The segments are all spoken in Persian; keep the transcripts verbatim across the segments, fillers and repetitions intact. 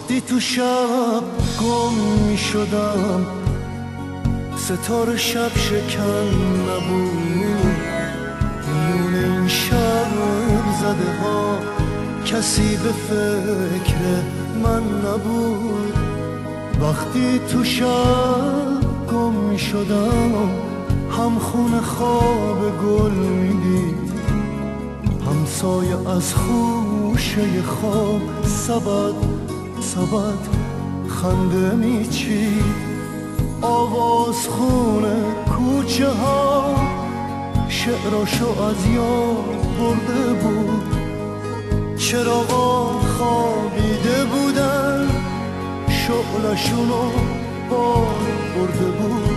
وقتی تو شب گم می شدم ستاره شب شکن نبود، میون این شب زده ها کسی به فکر من نبود. وقتی تو شب گم می شدم هم خونه خواب گل میدید، همسایه از خوشه خواب سبد سبد خنده میچید. آواز خونه کوچه ها شعراشو از یاد برده بود، چراغا خوابیده بودن شعلشونو باد برده بود.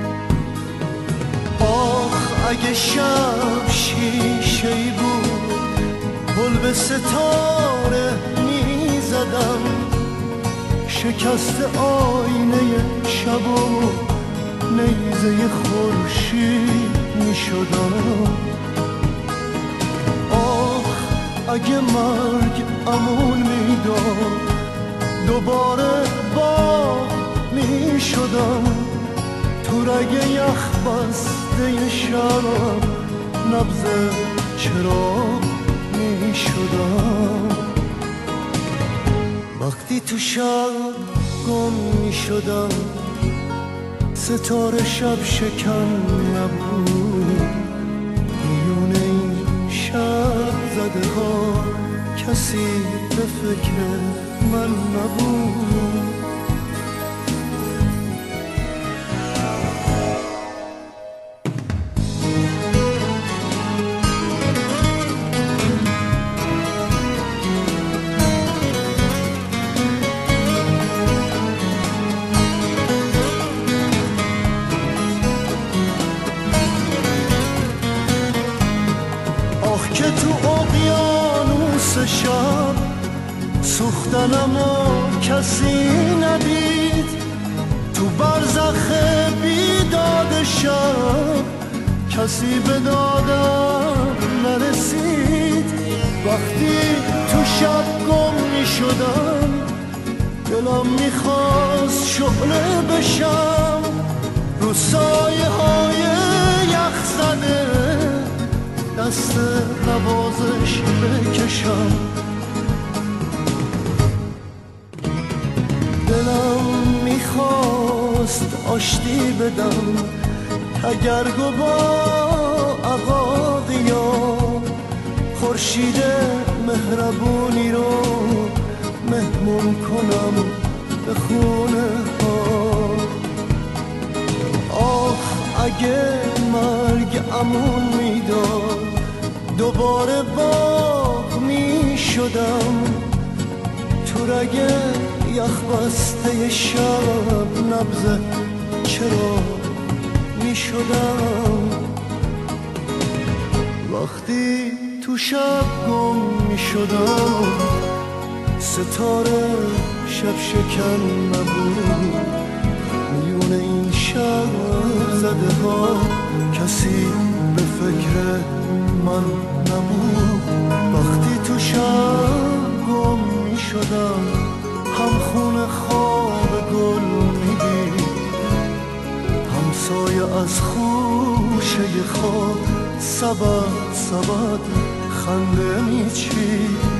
آخ اگه شب شیشه‌ای بود گل به ستاره میزدم، شکست آینه شب و نیزه خورشید میشدم. آخ اگه مرگ امون میداد دوباره باغ میشدم، تو رگ یخ بسته شب نبض چراغ میشدم. وقتی تو شب گم می شدم ستاره شب شکن نبود، میون این شب زده ها کسی به فکر من نبود. که تو اقیانوس شب سوختنم و کسی ندید، تو برزخ بیداد شب کسی به دادم نرسید. وقتی تو شب گم می شدم دلم میخواست شعله بشم، رو سایه های یخ زده دست نوازش بکشم. دلم میخواست آشتی بدم تگرگ و با عقاقیا، خورشید مهربونی رو مهمون کنم به خونه ها. آخ اگه مرگ امون میداد دوباره باغ می شدم، تو رگ یخ بسته شب نبض چرا می شدم. وقتی تو شب گم می شدم ستاره شب شکن نبود، میون این شب زده ها کسی به فکر من نبود. وقتی تو شب گم می شدم هم خونه خواب گل میدید، همسایه از خوشه خواب سبد سبد خنده میچید.